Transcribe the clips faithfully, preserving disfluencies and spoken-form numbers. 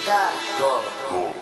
God.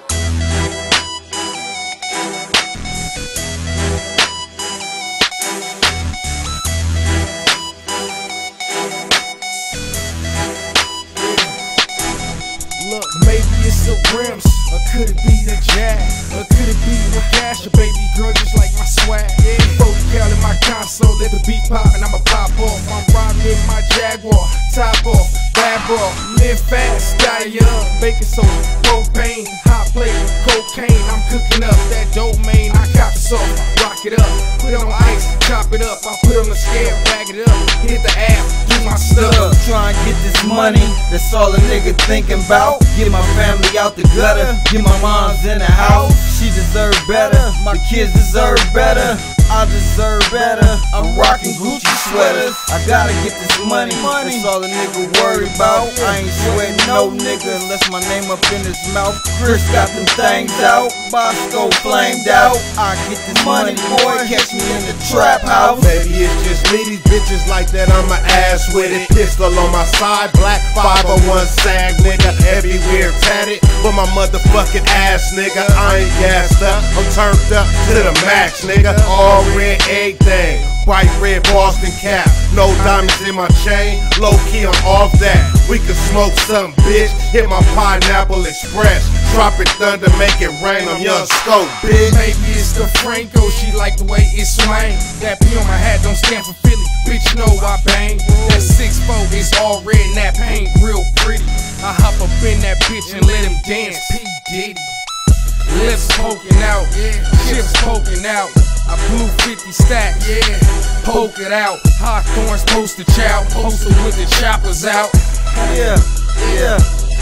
Look, maybe it's the rims, or could it be the jack, or could it be the cash, or baby girl just like my swag. Yeah, forty cal in my console, let the beat pop and I'ma pop off. I'm riding in my Jaguar, top off, bad bra, live fast, die young, baking soda, propane, hot plate, cocaine. I'm cooking up that domain, I cop the sauce, rock it up, put it on ice, chop it up, I put it on the scale, bag it up, hit the app, do my stuff. Try and get this money, that's all a nigga thinking about. Get my family out the gutter, get my mom's in the house. She deserve better, my kids deserve better, I deserve better. I'm rocking Gucci sweaters, I gotta get this money, that's all a nigga worry about. I ain't sweating no nigga unless my name up in his mouth. Criss got them things out, Bosco flamed out. I get this money, boy, catch me in the trap house. Maybe it's just me, these bitches like that, I'm a ass with it. Pistol on my side, black five oh one sag, nigga, everywhere tatted, but my motherfucking ass, nigga, I ain't gassed up, I'm turned up to the max, nigga, all red, everything, bright red Boston cap, no diamonds in my chain, low key I'm off that, we can smoke something, bitch, hit my Pineapple Express, drop it thunder, make it rain, I'm young scope, bitch. Maybe it's the Franco, she like the way it swang. That P on my hat don't stand for Philly, bitch, know I bang. That six four is all red and that paint real pretty. I hop up in that bitch and let him dance, P. Diddy. Lips poking out, chips poking out. I blew fifty stacks, yeah, poke it out. Hawthorne's poster child, posted with the choppers out. Yeah, yeah.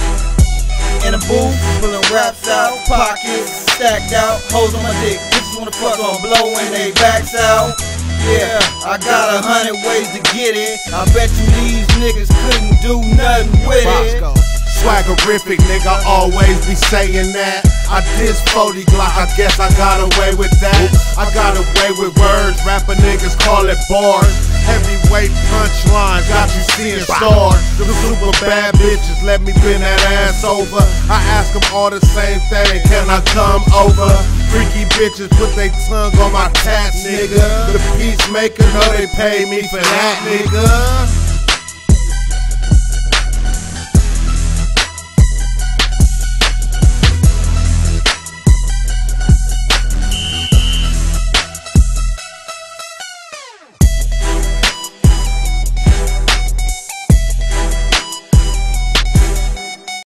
In a booth, pulling raps out, pockets stacked out, hoes on my dick, bitches wanna fuck on blow when they backs out. Yeah, I got a hundred ways to get it. I bet you these niggas couldn't do nothing with it. Swaggerific, nigga, always be saying that. I diss forty Glock, I guess I got away with that. I got away with words, rapper niggas call it bars. Heavyweight punchlines, got you seeing stars. The super bad bitches let me bend that ass over. I ask them all the same thing, can I come over? Freaky bitches put they tongue on my tats, nigga. The peacemaker know they pay me for that, nigga.